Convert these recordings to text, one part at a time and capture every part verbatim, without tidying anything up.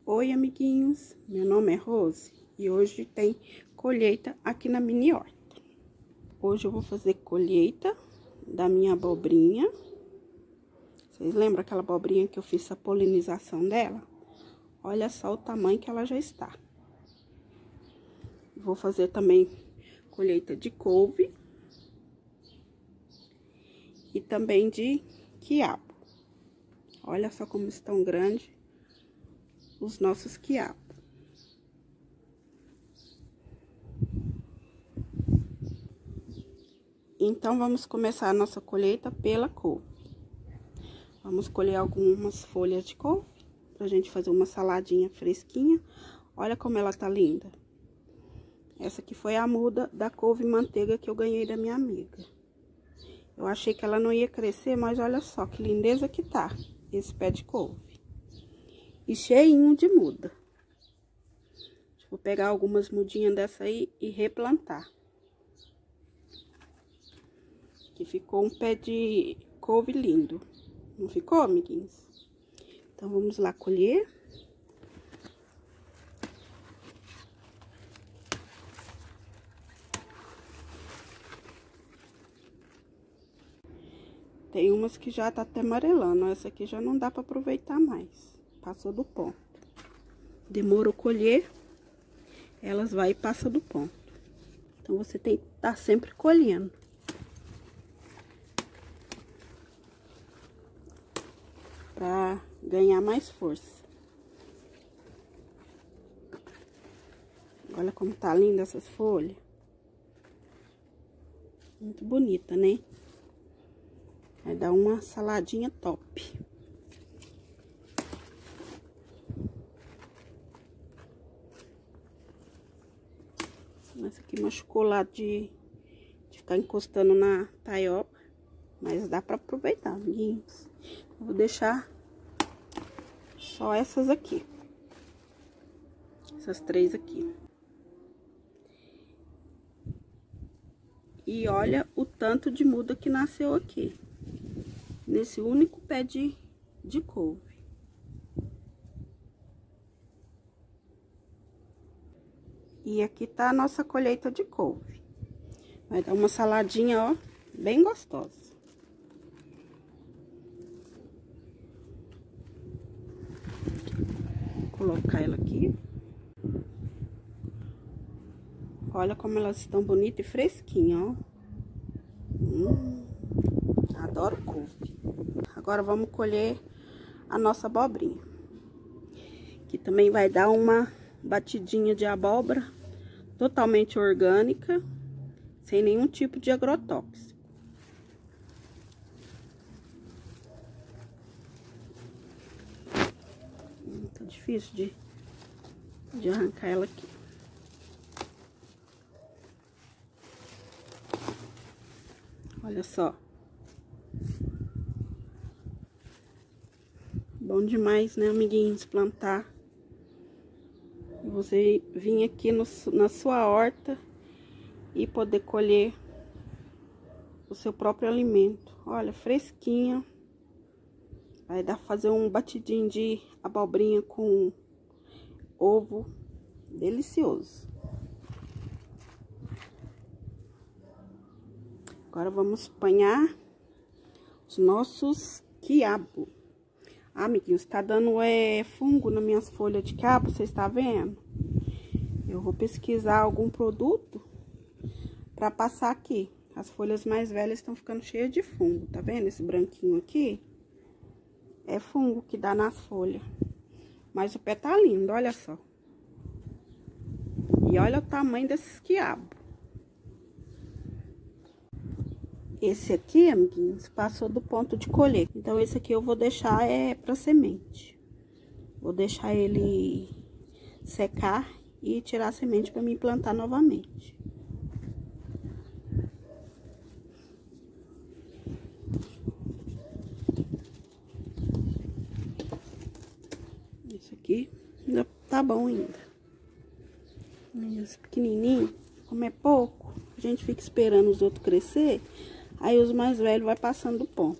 Oi, amiguinhos, meu nome é Rose e hoje tem colheita aqui na mini horta. Hoje eu vou fazer colheita da minha abobrinha. Vocês lembram aquela abobrinha que eu fiz a polinização dela? Olha só o tamanho que ela já está. Vou fazer também colheita de couve e também de quiabo. Olha só como estão grandes os nossos quiabos. Então, vamos começar a nossa colheita pela couve. Vamos colher algumas folhas de couve pra gente fazer uma saladinha fresquinha. Olha como ela tá linda. Essa aqui foi a muda da couve manteiga que eu ganhei da minha amiga. Eu achei que ela não ia crescer, mas olha só que lindeza que tá esse pé de couve. E cheinho de muda. Vou pegar algumas mudinhas dessa aí e replantar. Que ficou um pé de couve lindo. Não ficou, amiguinhos? Então, vamos lá colher. Tem umas que já tá até amarelando. Essa aqui já não dá pra aproveitar mais. Passou do ponto. Demorou colher, elas vai e passa do ponto. Então, você tem que estar sempre colhendo. Pra ganhar mais força. Olha como tá linda essas folhas. Muito bonita, né? Vai dar uma saladinha top. Essa aqui machucou lá de, de ficar encostando na taioba. Mas dá pra aproveitar, amiguinhos. Eu vou deixar só essas aqui. Essas três aqui. E olha o tanto de muda que nasceu aqui. Nesse único pé de, de couve. E aqui tá a nossa colheita de couve. Vai dar uma saladinha, ó, bem gostosa. Vou colocar ela aqui. Olha como elas estão bonitas e fresquinhas, ó. Hum, adoro couve. Agora vamos colher a nossa abobrinha. Que também vai dar uma batidinha de abóbora totalmente orgânica, sem nenhum tipo de agrotóxico. Hum, tá difícil de, de arrancar ela aqui. Olha só. Bom demais, né, amiguinhos, plantar. Você vir aqui no, na sua horta e poder colher o seu próprio alimento. Olha, fresquinha. Vai dar pra fazer um batidinho de abobrinha com ovo. Delicioso. Agora vamos apanhar os nossos quiabos. Ah, amiguinhos, tá dando é, fungo nas minhas folhas de quiabo, vocês estão vendo? Eu vou pesquisar algum produto pra passar aqui. As folhas mais velhas estão ficando cheias de fungo, tá vendo? Esse branquinho aqui é fungo que dá nas folhas. Mas o pé tá lindo, olha só. E olha o tamanho desses quiabos. Esse aqui, amiguinhos, passou do ponto de colher. Então, esse aqui eu vou deixar é pra semente. Vou deixar ele secar e tirar a semente pra mim plantar novamente. Esse aqui ainda tá bom ainda. Esse pequenininho, como é pouco, a gente fica esperando os outros crescer. Aí, os mais velhos vai passando do ponto.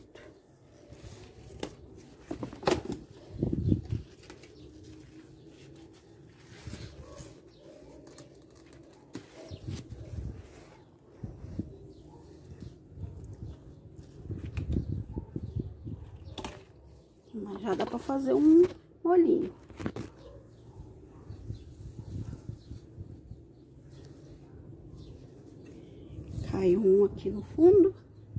Já dá pra fazer um molhinho. Caiu um aqui no fundo.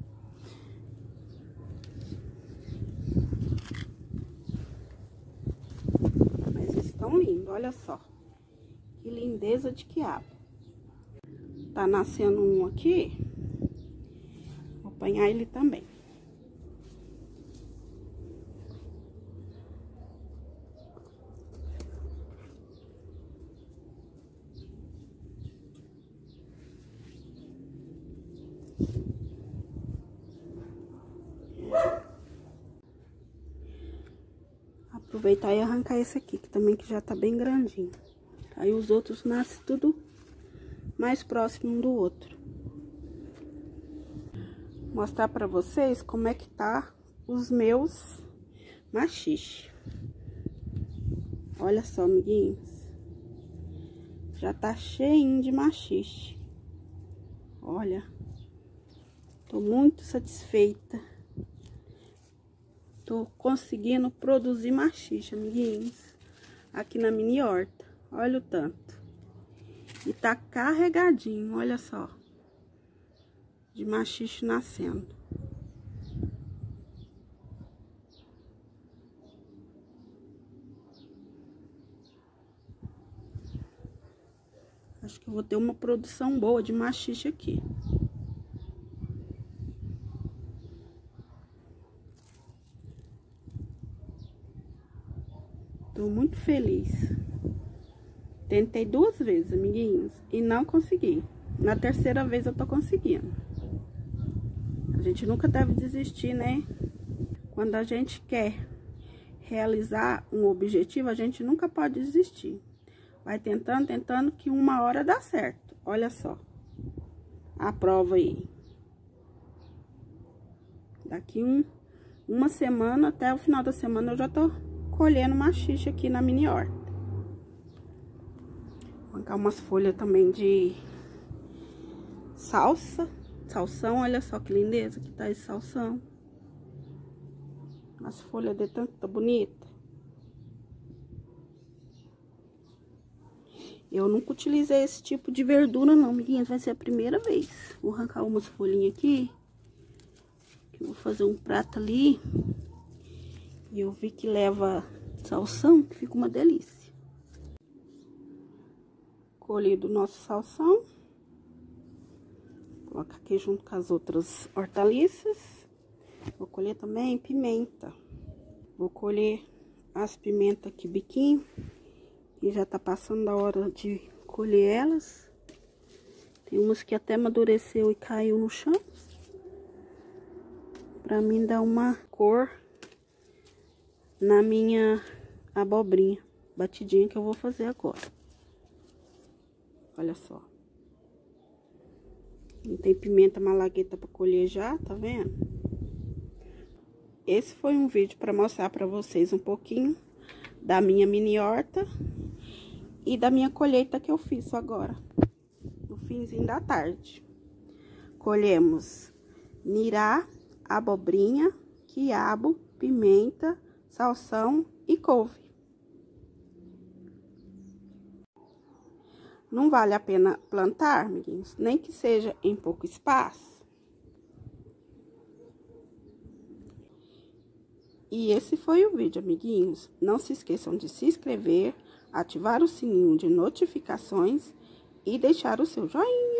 Mas estão lindos, olha só. Que lindeza de quiabo. Tá nascendo um aqui. Vou apanhar ele também. Aproveitar e arrancar esse aqui, que também que já tá bem grandinho. Aí os outros nascem tudo mais próximo um do outro. Mostrar pra vocês como é que tá os meus maxixe. Olha só, amiguinhos. Já tá cheinho de maxixe. Olha. Tô muito satisfeita. Tô conseguindo produzir maxixe, amiguinhos. Aqui na mini horta. Olha o tanto. E tá carregadinho, olha só. De maxixe nascendo. Acho que eu vou ter uma produção boa de maxixe aqui. Tô muito feliz. Tentei duas vezes, amiguinhos, e não consegui. Na terceira vez eu tô conseguindo. A gente nunca deve desistir, né? Quando a gente quer realizar um objetivo, a gente nunca pode desistir. Vai tentando, tentando, que uma hora dá certo. Olha só. A prova aí. Daqui um, uma semana, até o final da semana, eu já tô colhendo maxixe aqui na mini horta. Vou arrancar umas folhas também de salsa. Salsão, olha só que lindeza que tá esse salsão. As folhas de tanto tá bonita. Eu nunca utilizei esse tipo de verdura não, amiguinhas. Vai ser a primeira vez. Vou arrancar umas folhinhas aqui. Que eu vou fazer um prato ali. E eu vi que leva salsão, que fica uma delícia. Colhido o nosso salsão. Colocar aqui junto com as outras hortaliças. Vou colher também pimenta. Vou colher as pimentas aqui biquinho. E já tá passando a hora de colher elas. Tem umas que até amadureceu e caiu no chão. Pra mim dar uma cor na minha abobrinha batidinha que eu vou fazer agora. Olha só. Não tem pimenta malagueta pra colher já, tá vendo? Esse foi um vídeo pra mostrar pra vocês um pouquinho da minha mini horta e da minha colheita que eu fiz agora, no finzinho da tarde. Colhemos nirá, abobrinha, quiabo, pimenta, salsão e couve. Não vale a pena plantar, amiguinhos, nem que seja em pouco espaço. E esse foi o vídeo, amiguinhos. Não se esqueçam de se inscrever, ativar o sininho de notificações e deixar o seu joinha.